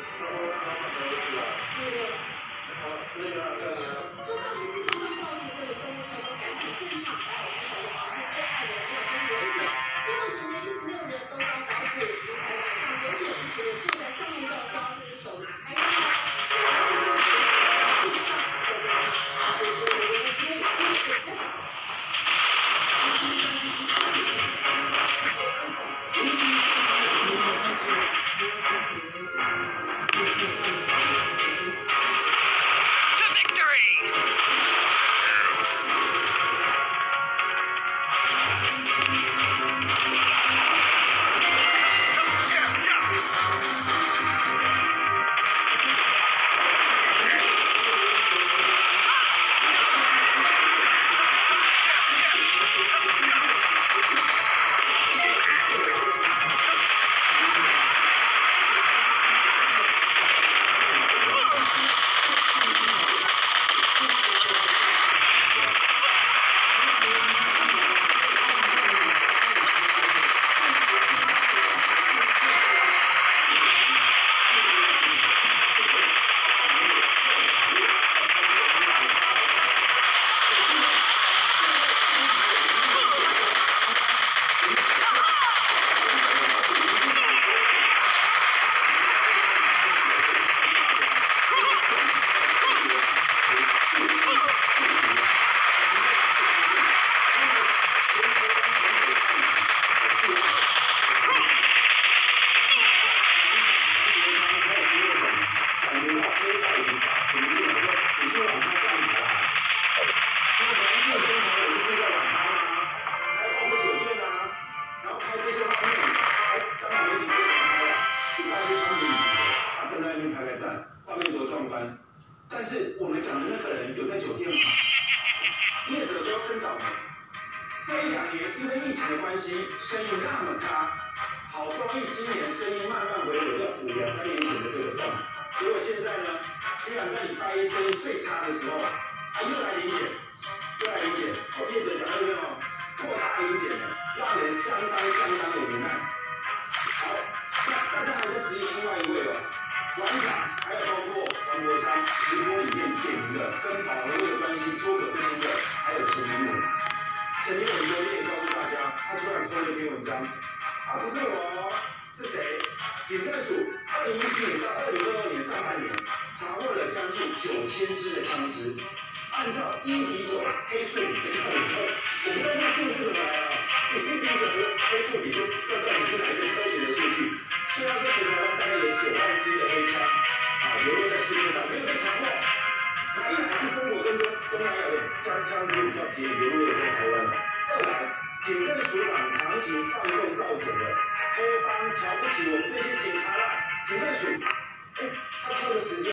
但是我们讲的那个人有在酒店吗？业者说真倒霉，这一两年因为疫情的关系，生意那么差，好不容易今年生意慢慢回稳，要补2、3年前的这个洞，结果现在呢，居然在礼拜一生意最差的时候，又来零检，业者讲那个扩大零检呢，让人相当的无奈。好，那大家还在质疑另外一位哦。馆长还有包括王国昌直播里面点名的跟保和会的关系纠葛不清的，还有陈明文。陈明文昨天也告诉大家，他突然 po 了一篇文章，不是我，是谁？警政署2017年到2022年上半年查获了将近9000支的枪支，按照1:9黑素比的比重，我们知道这数字怎么来啊？1:9黑素比就到底是哪一个科学的数据？虽然说全台湾大概有9万支的黑枪流落在市面上，没有被查获。那一来是中国跟东南亚的枪支比较便宜，流落在台湾了；二来，警政署长长期放纵造成的黑帮瞧不起我们这些警察啦，警政署，他拖的时间。